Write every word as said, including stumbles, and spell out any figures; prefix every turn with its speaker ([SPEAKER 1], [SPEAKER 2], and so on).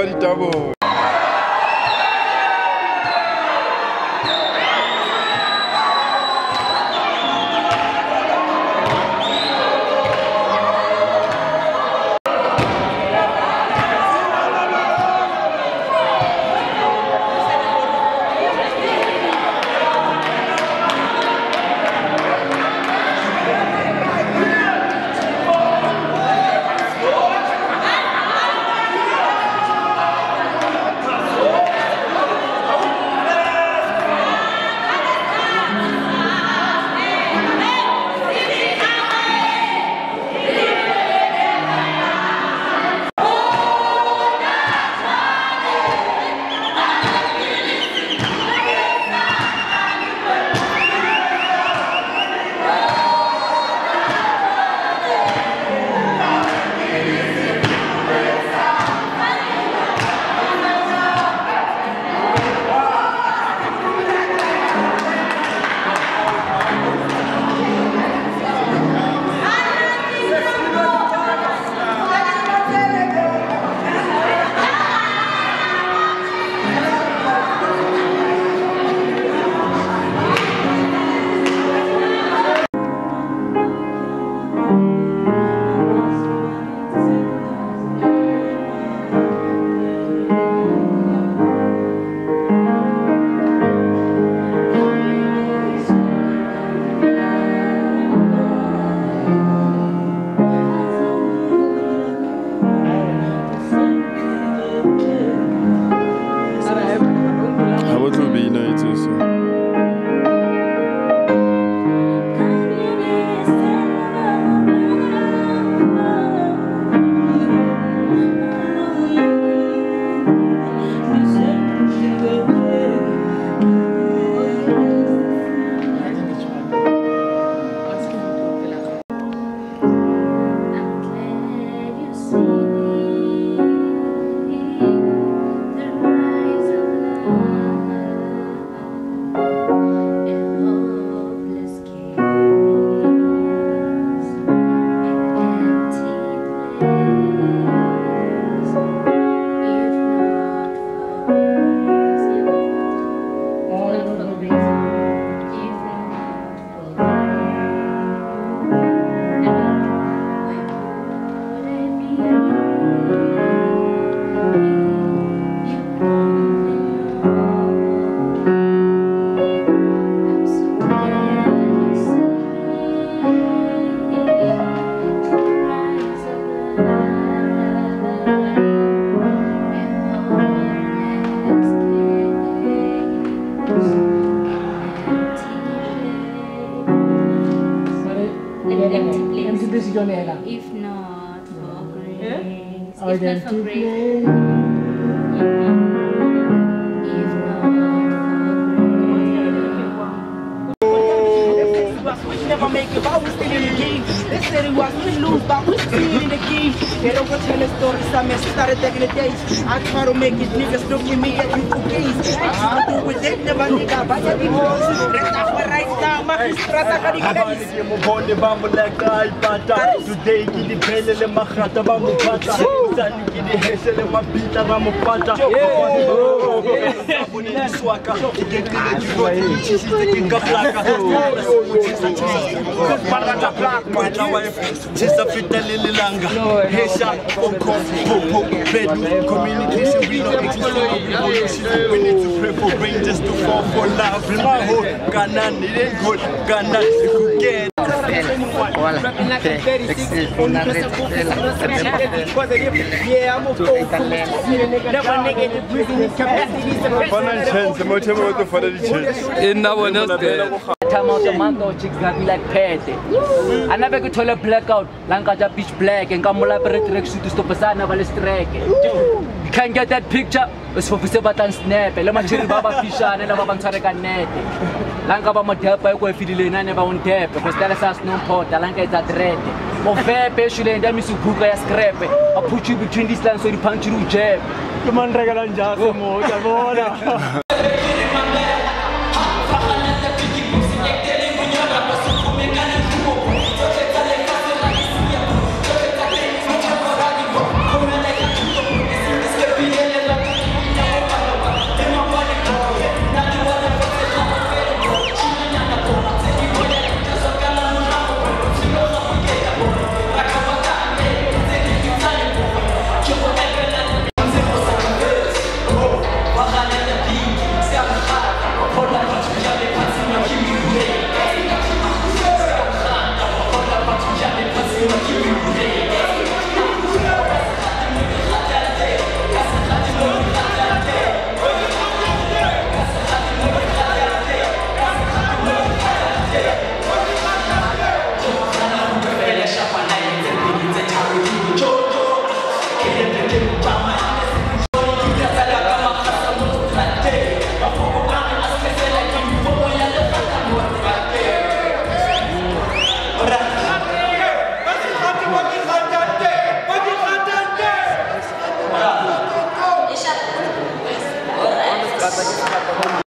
[SPEAKER 1] ditabo.
[SPEAKER 2] If not for grace, if not for grace,
[SPEAKER 3] If
[SPEAKER 2] not for grace.
[SPEAKER 4] Never make it, but we still in the game. They said it was we lose, but we still in the game. They don't go tell the story, some started taking the days. I try to make it, niggas look at me at you for keys. I try to do with them, never nigga, but I didn't know. Let's have a right now, my strata got the case.
[SPEAKER 5] Today, give the pele and Mahata Bamupata. Sunny, give the Hessel and Mapita Bamupata. Swaka, the King of the King of Laka. Parata Black, my wife, Sister Fidelity Langa, Hesha, Oko, Popo, Bed, communication, we don't exist. We need to pray for rangers to fall for love. Maho, Ghana, it ain't good, Ghana, you could get.
[SPEAKER 4] Yeah, I'm a fool. Never negative breathing capacity.
[SPEAKER 1] One chance, much more to follow the chance. In that one,
[SPEAKER 6] time out a month or chicks got me like petty. I never could tell a blackout, Lanka pitch black and come up direction to stop a sign of a strike. You can't get that picture, it's for Fisabatan snap, a Lamachiri Baba Fisha and a Babansaraka net. Lanka Bama by way Fidel and never on tap because there is no pot, Lanka is at red. More fair, patiently, and then Miss Buka scrap. I'll put you between these lands so you punch you jab.
[SPEAKER 5] Come on, Regalan Jasmo,